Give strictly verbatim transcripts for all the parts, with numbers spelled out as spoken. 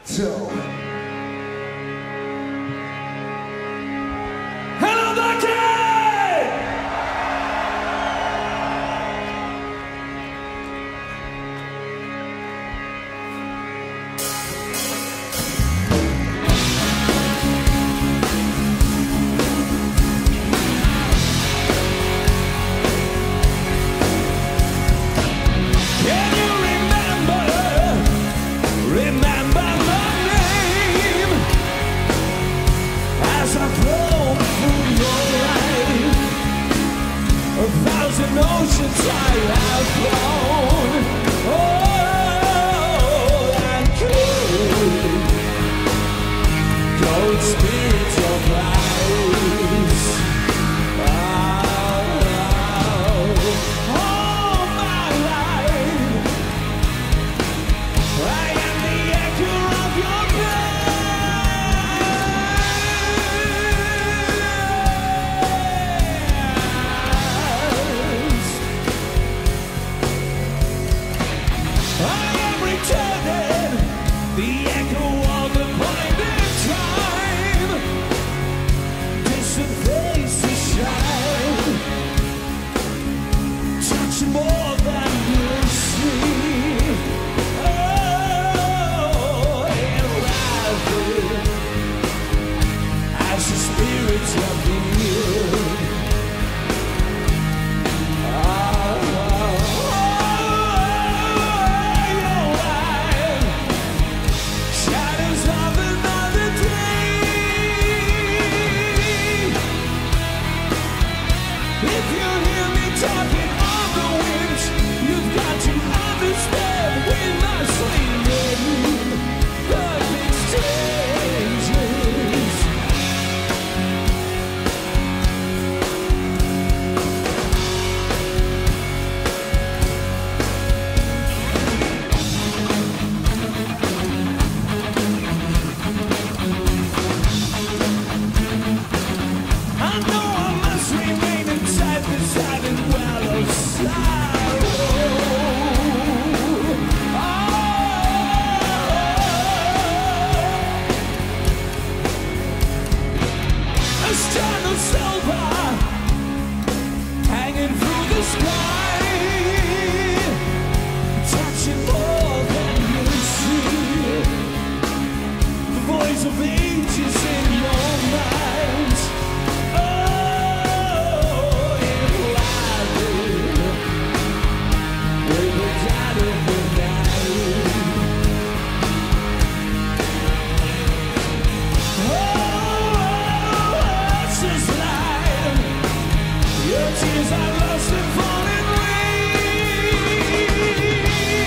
So. Hello, Wacken! Oceans I have flown, oh, and cold, cold spirits of lies. Oh, oh, all my life, I am the echo of your more than you see. Oh, enlivened as the spirits of the year. Oh, oh, oh, your life, shadows of another day. If you hear me talking, you've got to understand we must remain perfect strangers. I know I must remain inside the silent well of sorrow. Eternal silver hanging through the sky, touching more than you see. The voice of ages in your mind. Oh, enlivened with the light of the night. Oh, your tears are lost and falling rain.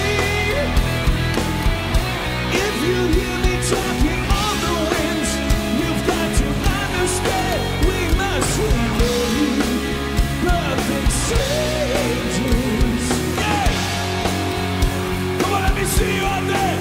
If you hear me talking on the winds, you've got to understand we must remain perfect strangers. Yeah! Come on, let me see you out there.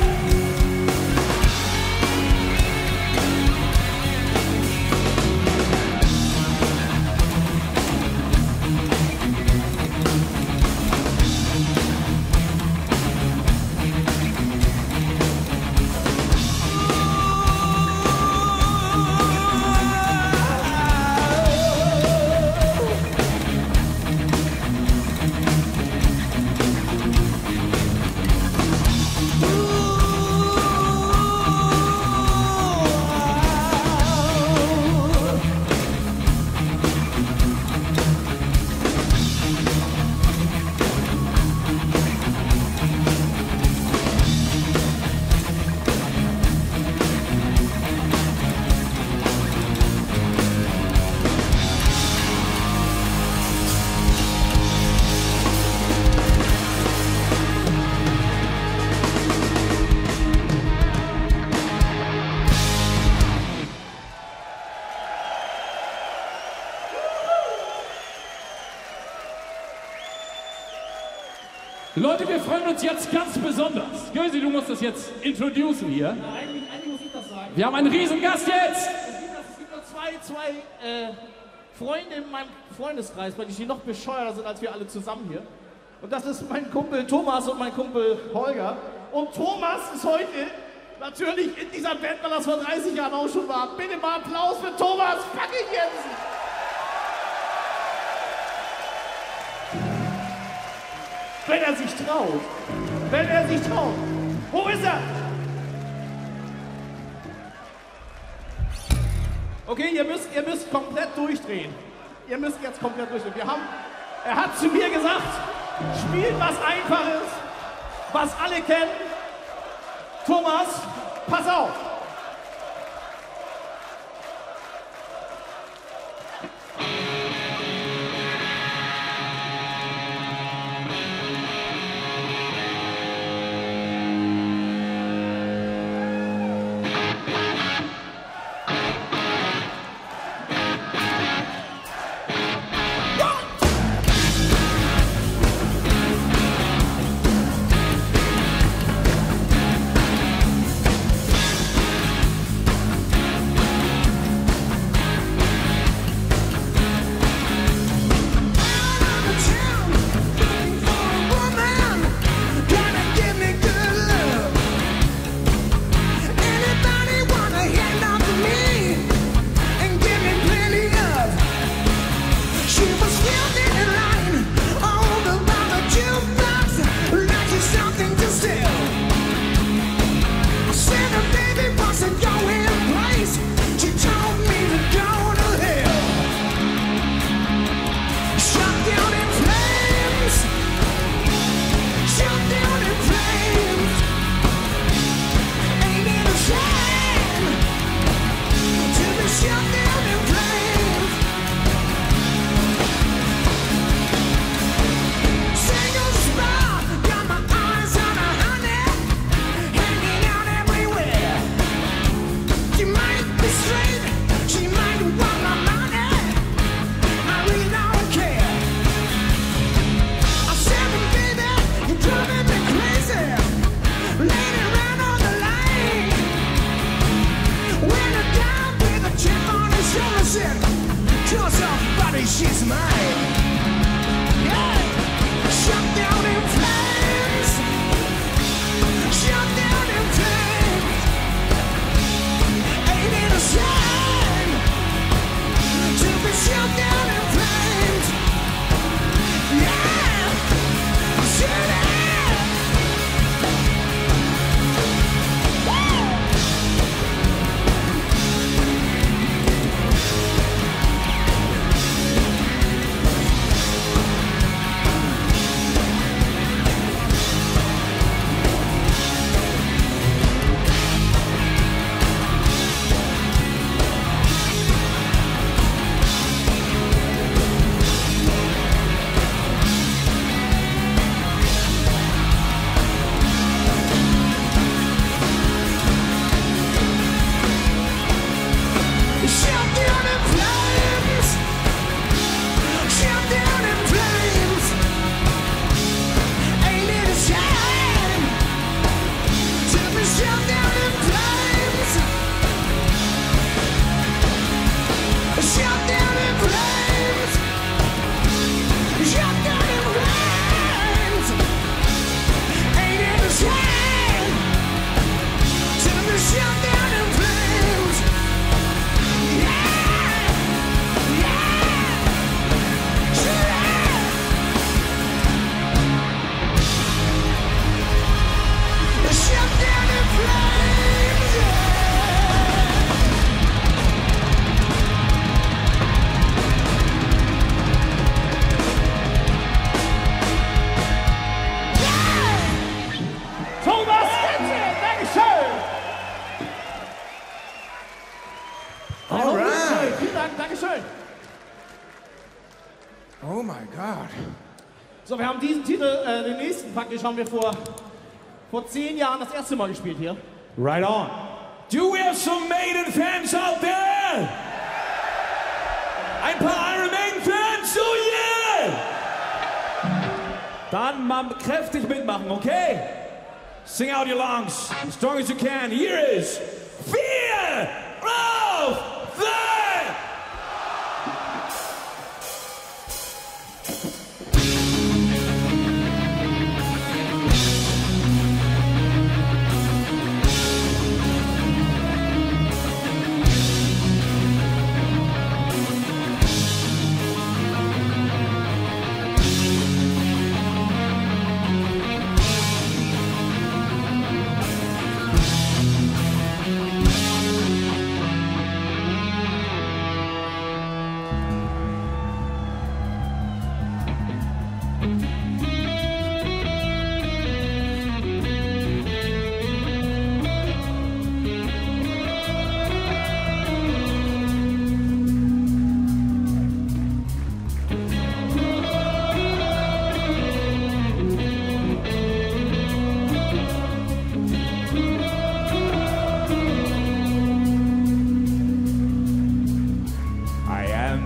Leute, wir freuen uns jetzt ganz besonders. Gösi, du musst das jetzt introducen hier. Ja, eigentlich, eigentlich muss ich das sagen. Wir haben einen riesen Gast jetzt. Es gibt, es gibt noch zwei, zwei äh, Freunde in meinem Freundeskreis, weil die noch bescheuerter sind als wir alle zusammen hier. Und das ist mein Kumpel Thomas und mein Kumpel Holger. Und Thomas ist heute Natürlich in dieser Band, weil das vor dreißig Jahren auch schon war. Bitte mal Applaus für Thomas fucking Jensen. Wenn er sich traut. Wenn er sich traut. Wo ist er? Okay, ihr müsst, ihr müsst komplett durchdrehen. Ihr müsst jetzt komplett durchdrehen. Wir haben, er hat zu mir gesagt, spielt was Einfaches, was alle kennen. Thomas, pass auf. Oh my God. So, wir haben diesen Titel, äh, den nächsten praktisch, haben wir vor, vor zehn Jahren das erste Mal gespielt hier. Right on. Do we have some Maiden fans out there? Ein paar Iron Maiden Fans, oh yeah! Dann mal kräftig mitmachen, okay? Sing out your lungs, as strong as you can. Here is Fear of the...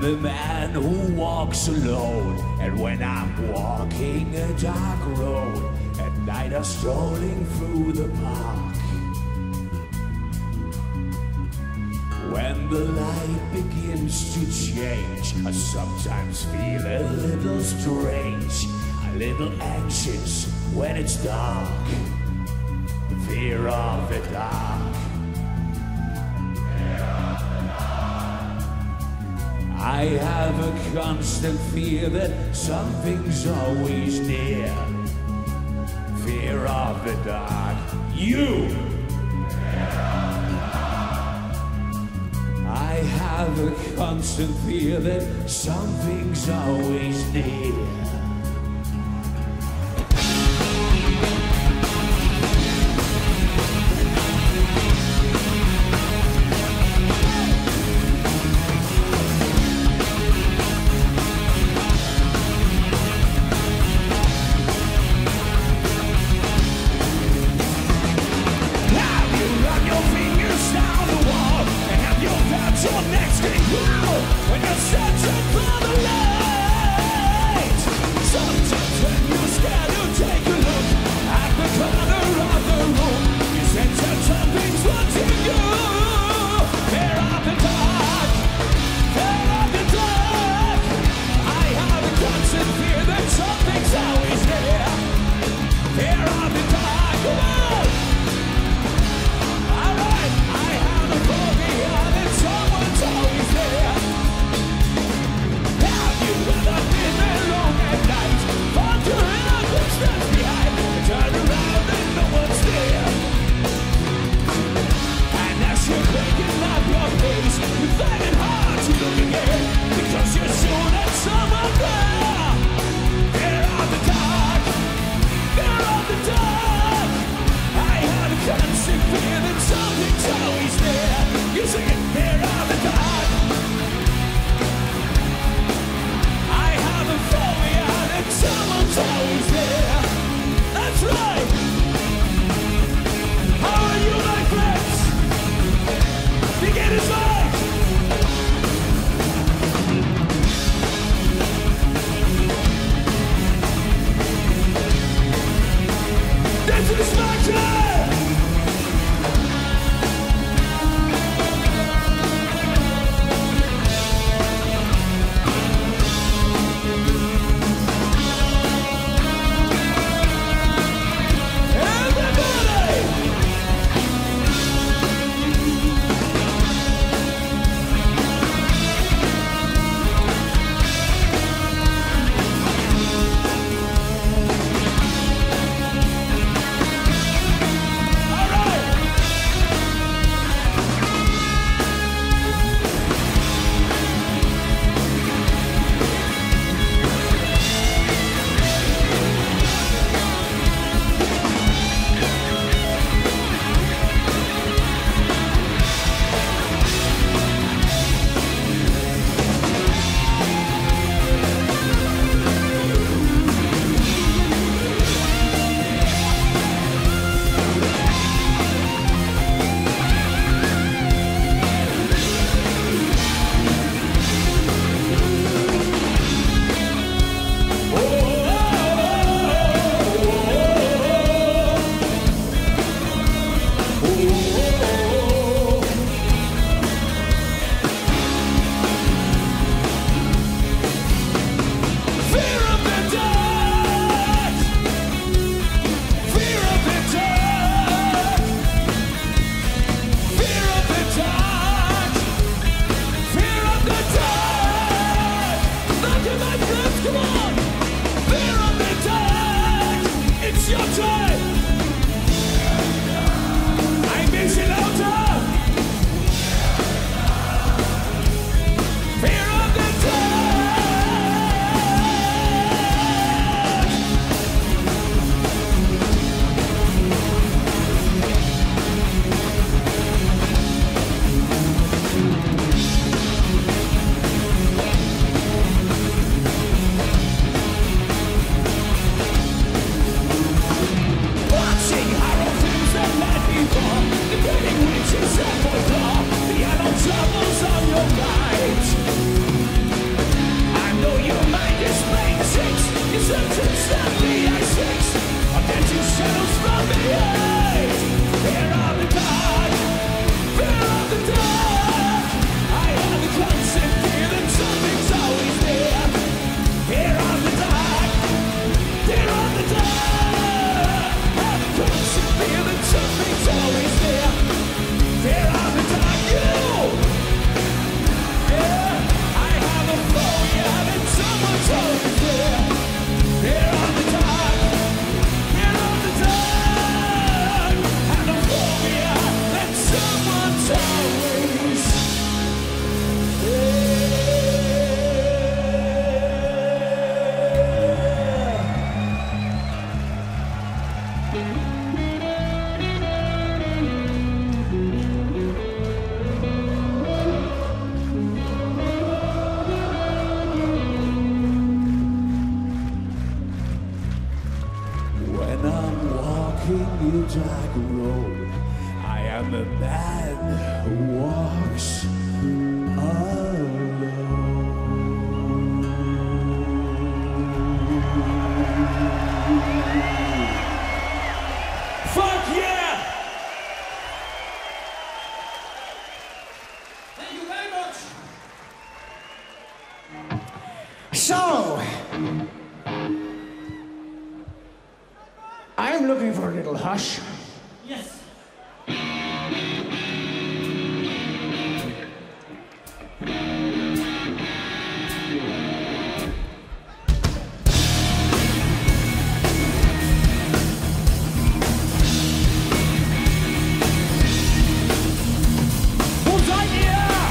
the man who walks alone, and when I'm walking a dark road, at night or strolling through the park. When the light begins to change, I sometimes feel a little strange, a little anxious when it's dark. Fear of the dark. Fear of the dark. I have a constant fear that something's always near. Fear of the dark. You! Fear of the dark. I have a constant fear that something's always near. a man who walks alone. Fuck yeah! Thank you very much. So, I'm looking for a little hush. Yes. Wo seid ihr?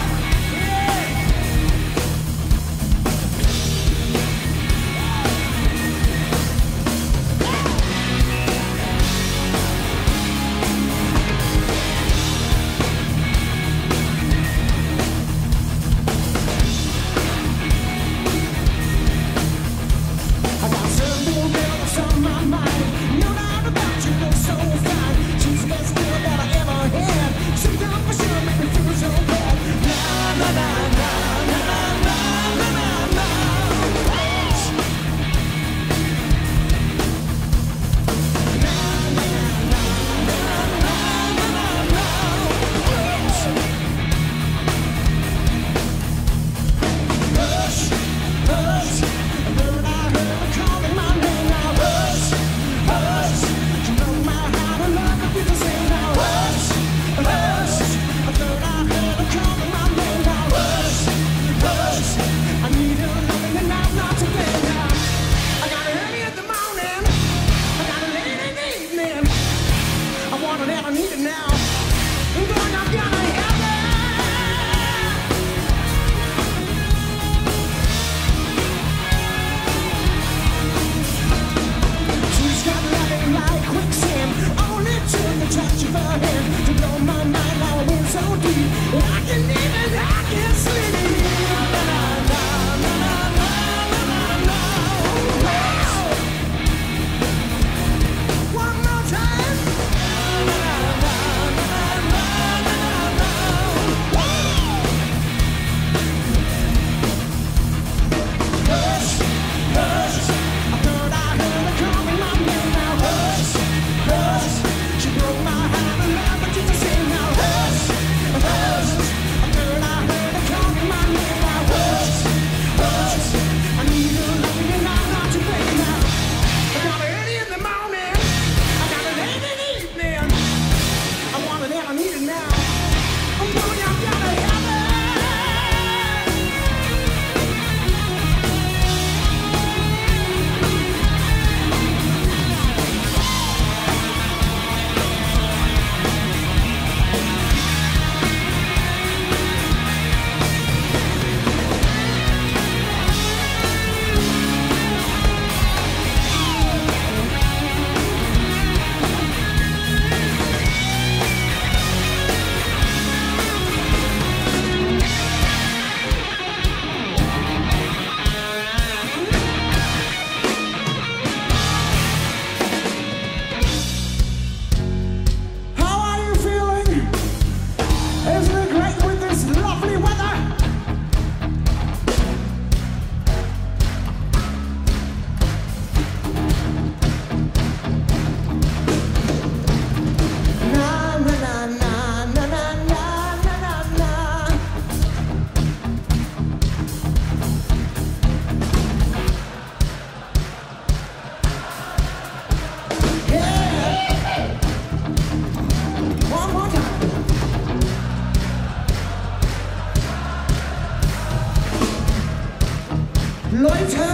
Leute,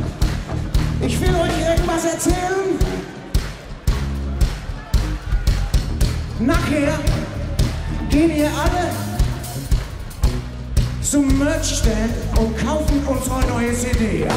ich will euch irgendwas erzählen. Nachher gehen ihr alle zum Merchstand und kaufen unsere neue C D, ja?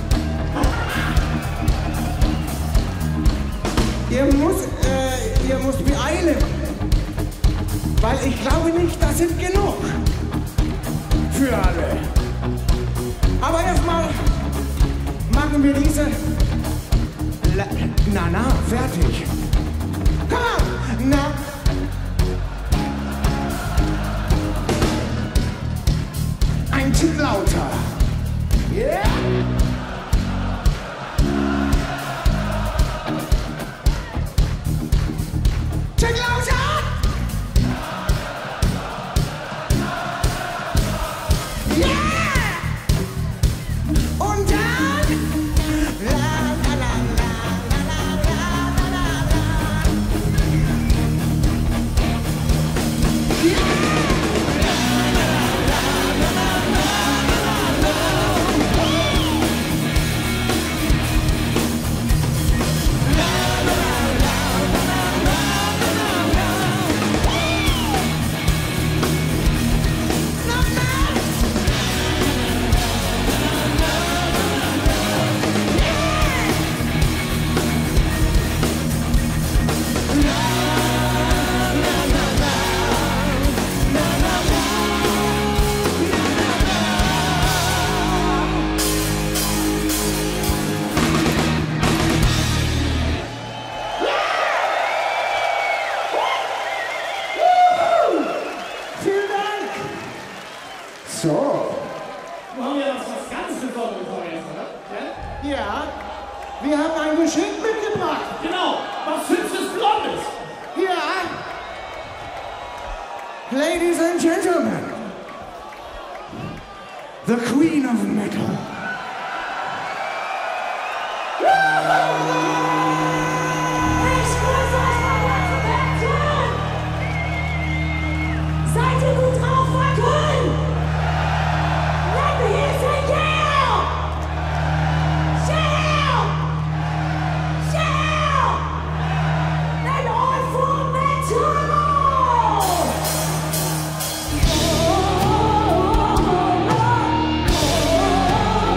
Ihr müsst, äh, ihr müsst beeilen, weil ich glaube nicht, das sind genug für alle. Aber erstmal machen wir diese La na na fertig. Komm, na so. Wir haben ja das was ganz Besonderes heute, oder? Ja, wir haben ein Geschenk mitgebracht. Genau, was hübsches Blondes. Ja. Ladies and Gentlemen, the Queen of Metal. Ich grüße euch von Wacken! Seid ihr gut drauf, Wacken? Let me hear say yeah! Yeah! Yeah! And all for metal! Oh, oh, oh, oh, oh.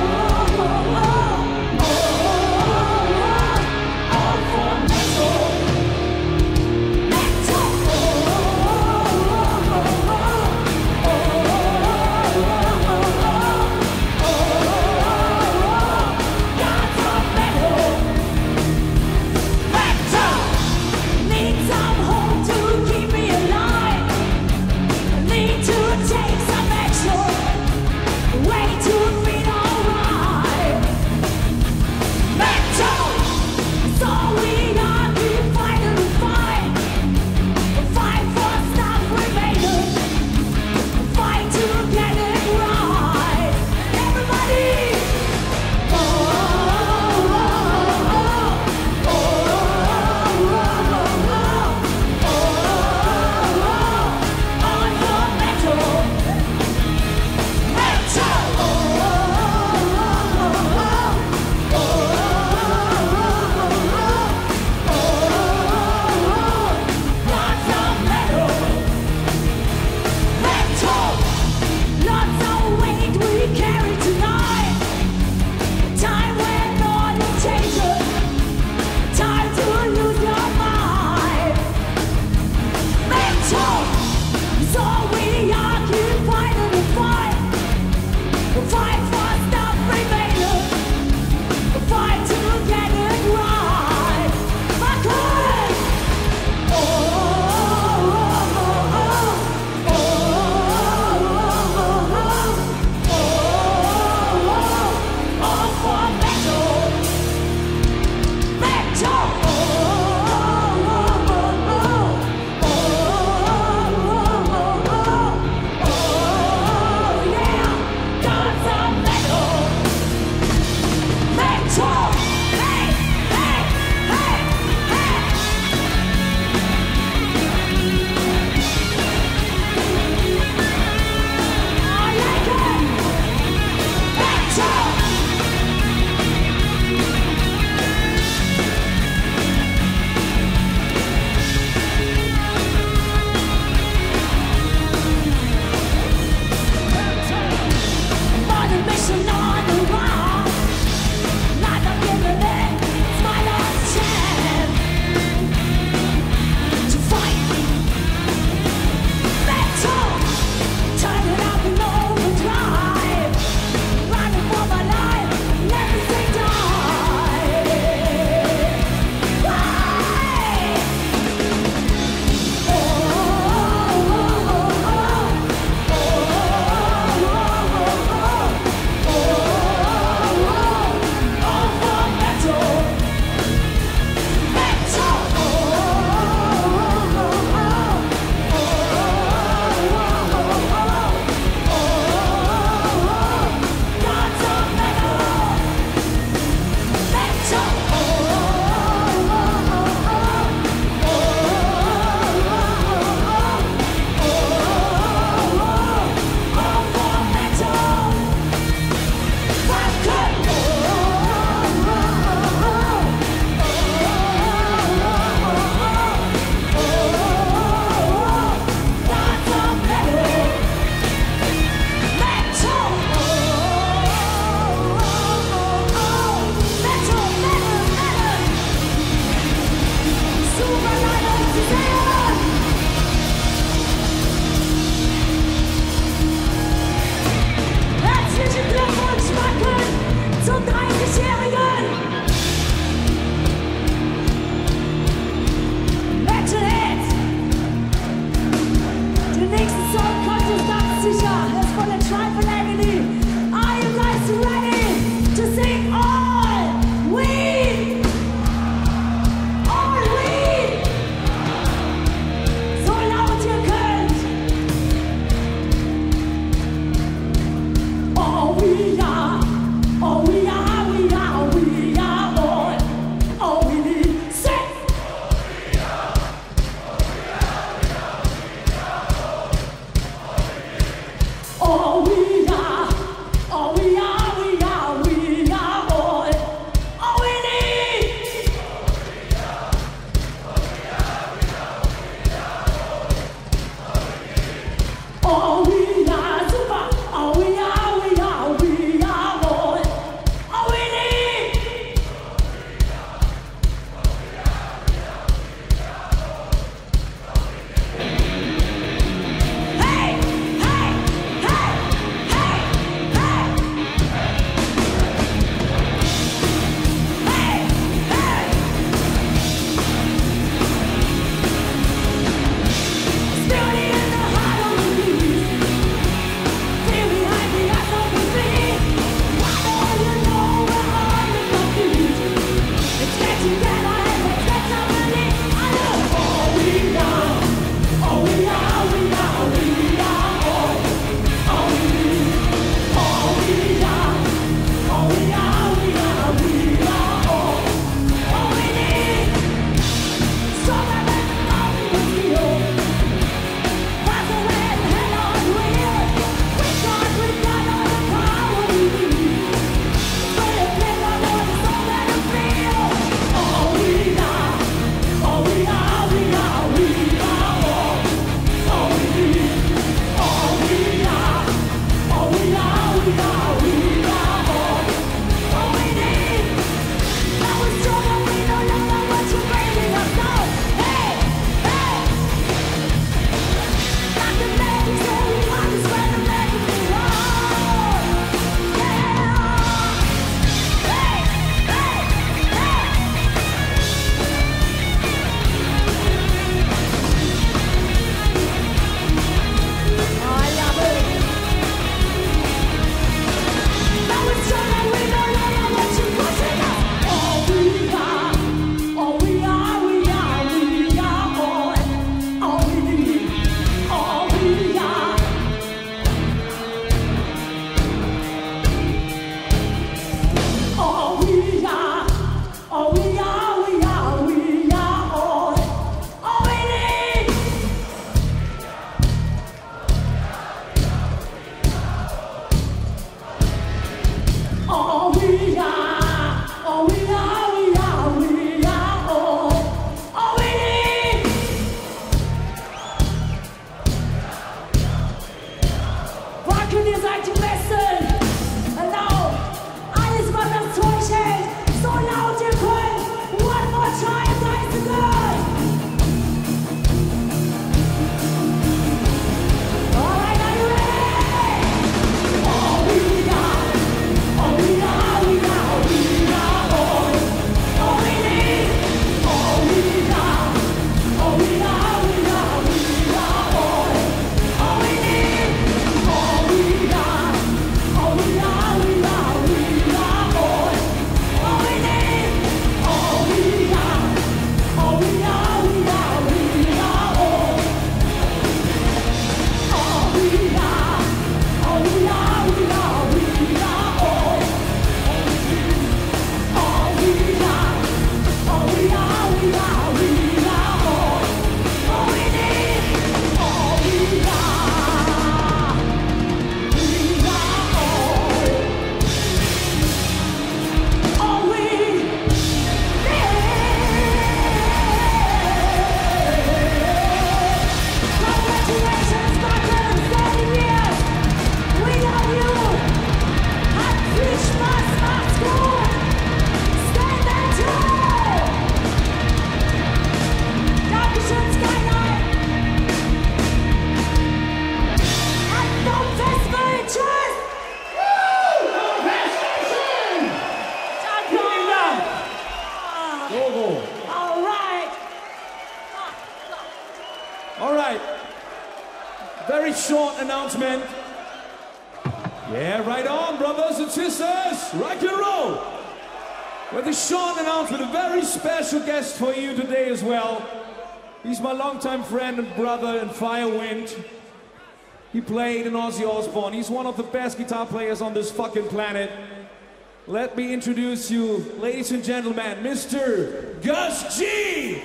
Very short announcement. Yeah, right on, brothers and sisters. Rock and roll. With a short announcement, a very special guest for you today as well. He's my longtime friend and brother in Firewind. He played in Ozzy Osbourne. He's one of the best guitar players on this fucking planet. Let me introduce you, ladies and gentlemen, Mister Gus G!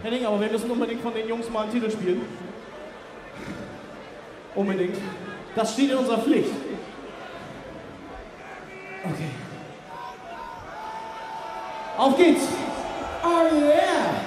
Henning, aber wir müssen unbedingt von den Jungs mal einen Titel spielen. Unbedingt. Das steht in unserer Pflicht. Okay. Auf geht's! Oh yeah!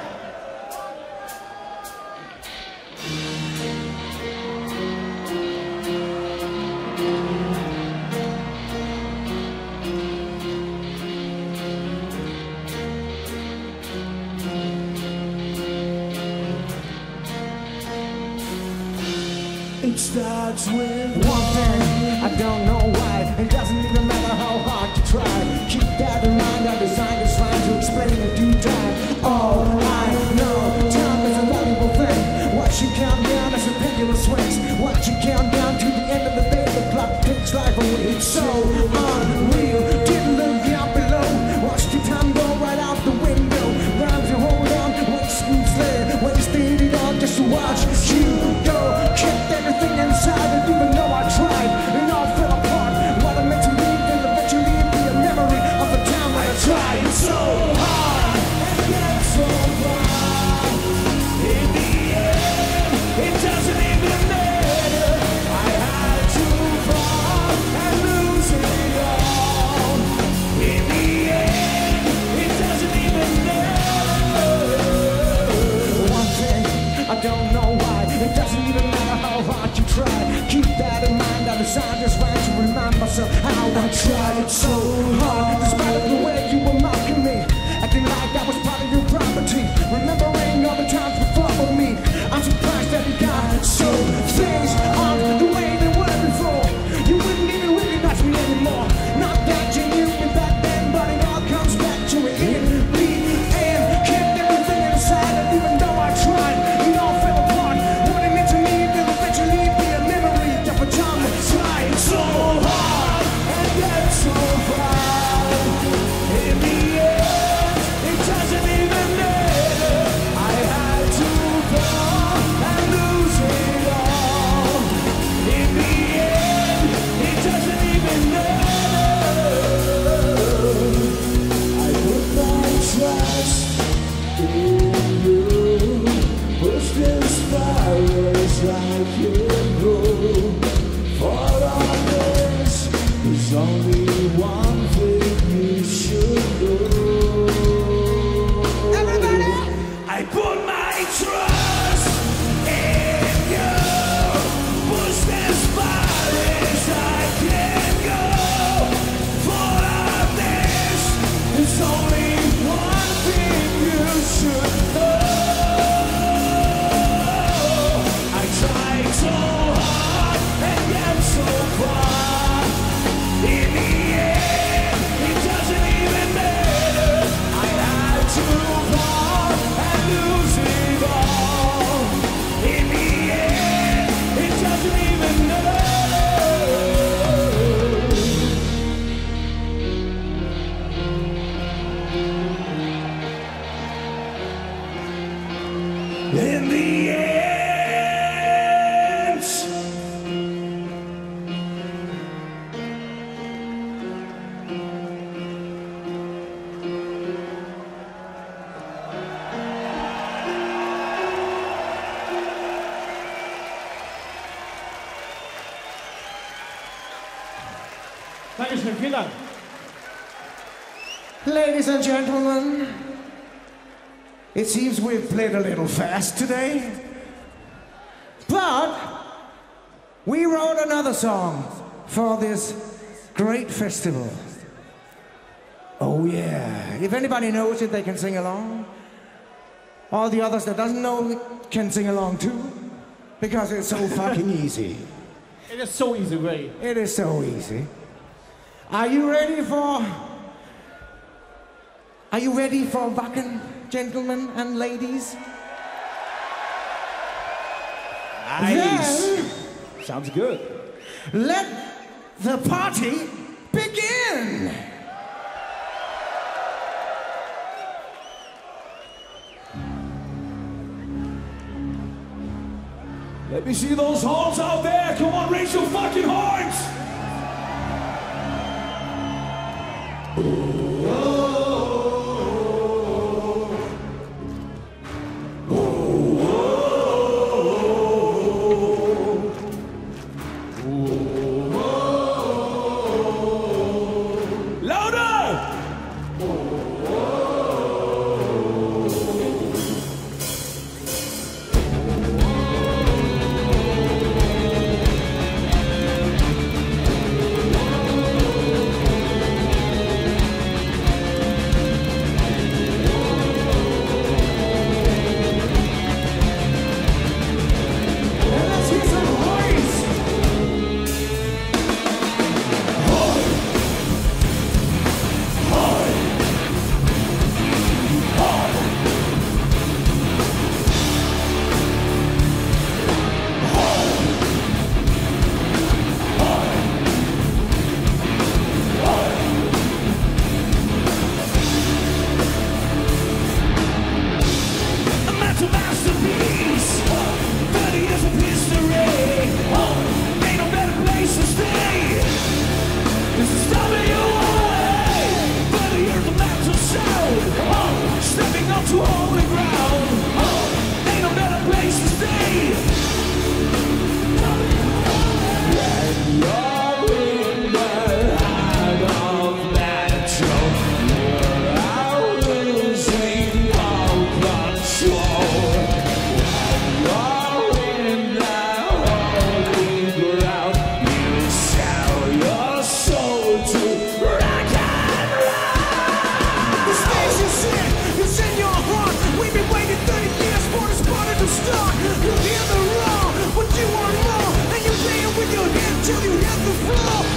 It starts with One thing, I don't know why. It doesn't even matter how hard you try. Keep that in mind, I designed this line to explain in due time. All I know, time is a valuable thing. Watch you count down as the pendulum swings. Watch you count down to the end of the day. The clock takes life away. It's so unreal. Didn't look down below. Watch the time go right out the window. Rhymes you hold on, wasting sled. Wasted it all just to watch you go. Kept everything inside, and even though I tried, it all fell apart. What I meant to leave will eventually be a memory of the time when I tried so hard and yet so far. in the end, it doesn't even matter. I had to fall and lose it all. In the end, it doesn't even matter. One thing, I don't know why. It doesn't even matter how hard you try. Keep that in mind. I designed this rhyme to remind myself how I tried so hard. Despite of the way you were mocking me, acting like that was part of your property. Remembering all the times before with me, I'm surprised that you got so things aren't the way they were before. You wouldn't even recognize me anymore. Not that you knew me back then, but it all comes back to it in the end. Kept everything inside, and even though I tried, it all fell apart. What it meant to me will eventually be a memory of a time I tried so hard and yet so far. In the end, it doesn't even matter. I had to fall and lose it all. In the end, it doesn't even matter. I put my trust in you, pushed as far as I can go. For all this, there's only one thing you should know. Everybody! I put my trust in you, pushed as far as I can go. For all this, there's only one thing you should know. I tried so hard and yet so far. In the end, it doesn't even matter. I had to fall and lose it all. In the end, it doesn't even matter. In the end. Dankeschön, vielen Dank. Ladies and gentlemen, it seems we've played a little fast today, but we wrote another song for this great festival. Oh yeah, if anybody knows it, they can sing along. All the others that doesn't know it can sing along too, because it's so fucking easy. It is so easy, Ray. It is so easy. Are you ready for... Are you ready for Wacken, gentlemen and ladies? Nice. Then Sounds good. let the party begin! Let me see those horns out there. Come on, raise your fucking horns. Oh, oh,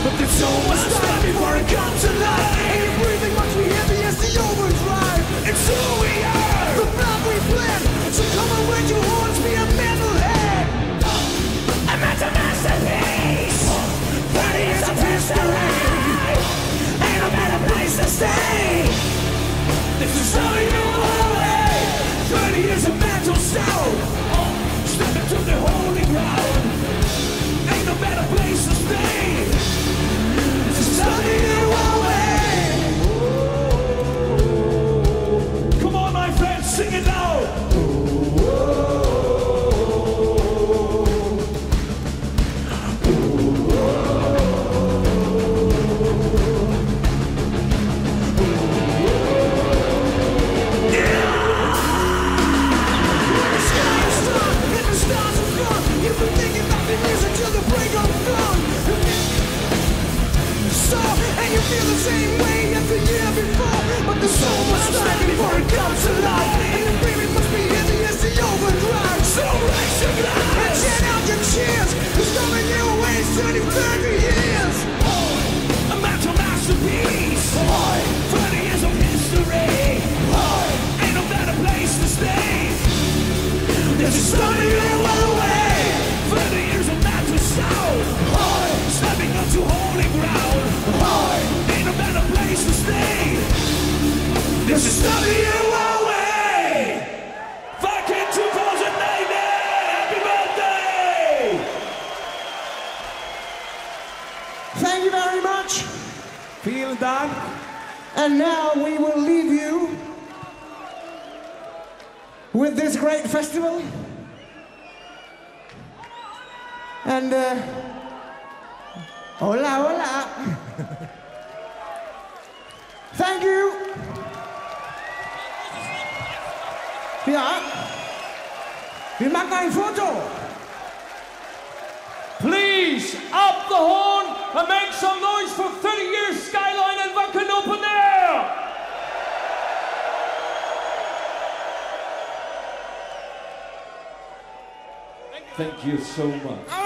But the soul must die before it comes to life. And your breathing must be heavy as the overdrive. It's who we are, the blood we bled. So come on with your horns, be a metalhead. I'm at a masterpiece. thirty years of history. Ain't no better place to stay. This is how you away. thirty years of mental stone. Step into the holy ground. Ain't no better place to stay. This is how you away. Come on, my friends, sing it loud. You've been thinking about the music till the break of dawn. So, and you feel the same way as the year before. But the soul must die before it comes to life. And the breathing must be heavy as the overdrive. So raise your glass and chant out your cheers. Who's coming your way thirty, thirty years? Oh, a mental masterpiece. Oh, thirty years of history. Oh, ain't no better place to stay. This is starting you away. thirty years of mental sound. Oh, stepping onto holy ground. Oh, ain't no better place to stay. This is starting you away. Wacken two thousand nineteen. Happy birthday. Thank you very much. Vielen Dank. And now we will leave you with this great festival. And uh, hola, hola. Thank you. Ja, wir machen ein Foto. Please, up the horn and make some noise for thirty years Skyline and Wacken open air! Thank you so much.